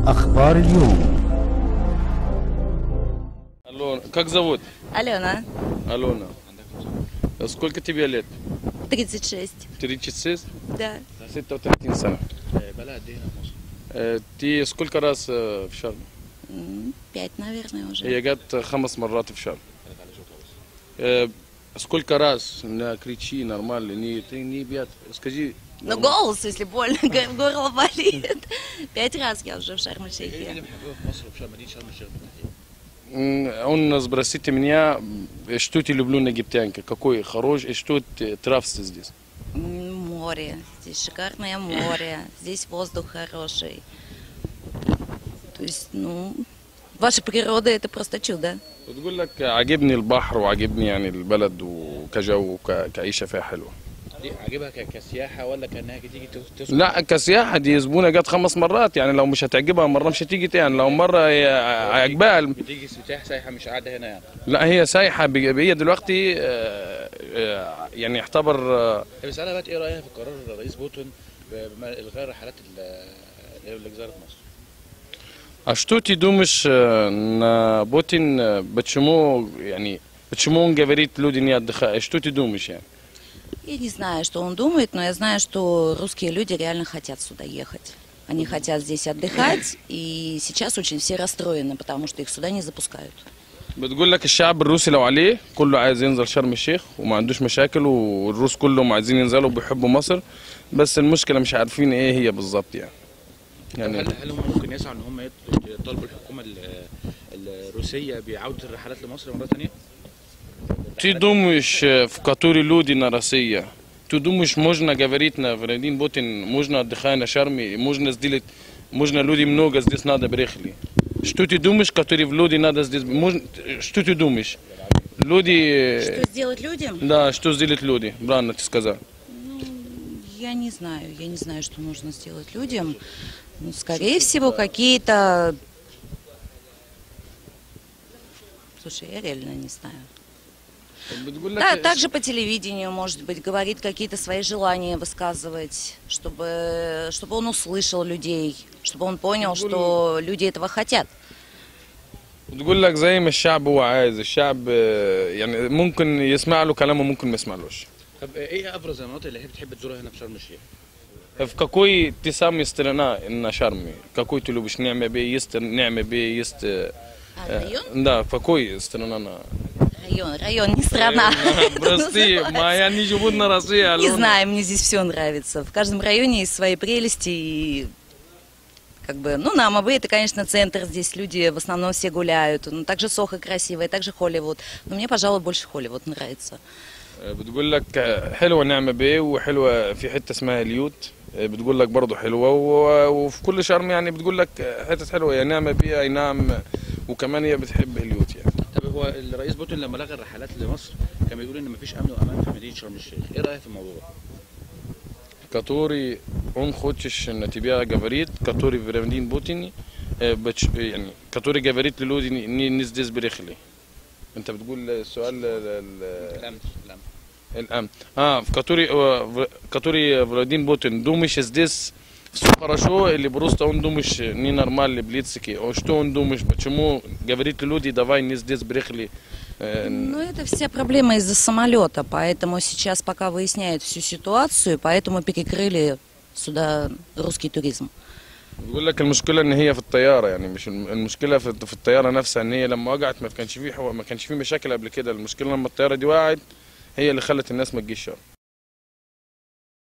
أخبار اليوم. Алена, как зовут? Алена, Алена. Сколько тебе лет? 36. 36? Да. 36 سنة. Ты сколько раз в Шарм? 5, наверное, уже. Я جت 5 مرات в Шарм. Сколько раз на кричи нормально, ты не бьет. Скажи. Ну, голос, если больно, горло болит. 5 раз я уже в Шарм-эль-Шейхе. Он спросите меня, что ты люблю на египтянке, какой хороший, что нравится здесь? Море. Здесь шикарное море. Здесь воздух хороший. То есть, ваша природа это просто чудо. بتقول لك عاجبني البحر وعاجبني يعني البلد وكجو كعيشة فيها حلوة. دي عاجبها كسياحة ولا كأنها تيجي تسكن؟ لا كسياحة، دي زبونة جت 5 مرات، يعني لو مش هتعجبها مرة مش هتيجي تاني، لو مرة عجبها بتيجي سايحة مش قاعدة هنا يعني. لا هي سايحة، هي دلوقتي يعني يعتبر. بسألها بقى ايه رأيها في قرار الرئيس بوتين بإلغاء رحلات لجزيرة مصر؟ А что ты думаешь на Путин, почему он говорит люди не отдыхают? Что ты думаешь? Я не знаю, что он думает, но я знаю, что русские люди реально хотят сюда ехать. Они хотят здесь отдыхать, и сейчас очень все расстроены, потому что их сюда не запускают. بتقول لك الشعب الروسي لو عليه كله عايز ينزل شرم الشيخ وما عندوش مشاكل، والروس كلهم عايزين ينزلوا وبيحبوا مصر، بس المشكلة مش عارفين ايه هي بالظبط يعني. هل هم ممكن يسعوا ان هم يطالبوا الحكومة الروسية بعودة الرحلات لمصر مرة ثانية؟ Ты думаешь, в которой люди на России, ты думаешь, можно говорить на Владимир Путин, можно отдыхать на Шарме, можно сделать, можно люди много здесь надо приехали. Что ты думаешь, которые люди надо здесь, что ты думаешь? Люди... Что сделать людям? Да, что сделать люди, правильно ты сказал. Я не знаю, что нужно сделать людям. Скорее всего, какие-то... Слушай, я реально не знаю. Да, также по телевидению, может быть, говорит какие-то свои желания высказывать, чтобы он услышал людей, чтобы он понял, что люди этого хотят. بتقول لك زي ما الشعب هو عايز، الشعب يعني ممكن يسمع له كلامه ممكن ما يسمعلوش. طب ايه ابرز المناطق اللي هي بتحب تزورها هنا في شرم الشيخ؟ В какой ты сам страна на Шарме? Какой ты любишь? Ням-Бе, Район? Да, в какой страна на? Район, не страна. Прости, моя не живут на России. Не знаю, мне здесь все нравится. В каждом районе есть свои прелести и на Амабе это, конечно, центр, здесь люди в основном все гуляют. Также Сохо красивая, также Холливуд. Но мне, пожалуй, больше Холливуд нравится. بتقول لك حلوة نعمة بيه وحلوة في حتة اسمها اليوت، بتقول لك برضه حلوة وفي كل شرم يعني بتقول لك حتة حلوة يا نعمة بيه أي نعم، وكمان هي بتحب اليوت يعني. طب هو الرئيس بوتين لما لغى الرحلات لمصر كان بيقول إن مفيش أمن وأمان في مدينة شرم الشيخ، إيه رأيك في الموضوع؟ Который он хочет на тебя говорит, который Владимир Путин يعني который говорит люди не здесь приехали. أنت بتقول السؤال الأمن. который Владимир Путин думаешь здесь все хорошо или просто он думаешь не нормально блицки, что он думаешь, почему говорит люди давай не здесь приехали? Это вся проблема из-за самолета, поэтому сейчас пока выясняют всю ситуацию, поэтому перекрыли сюда русский туризм. بقول لك المشكله ان هي في الطياره، يعني مش المشكله في الطياره نفسها، ان هي لما وقعت ما كانش فيه مشاكل قبل كده، المشكله لما الطياره دي وقعت هي اللي خلت الناس ما تجيش شرم.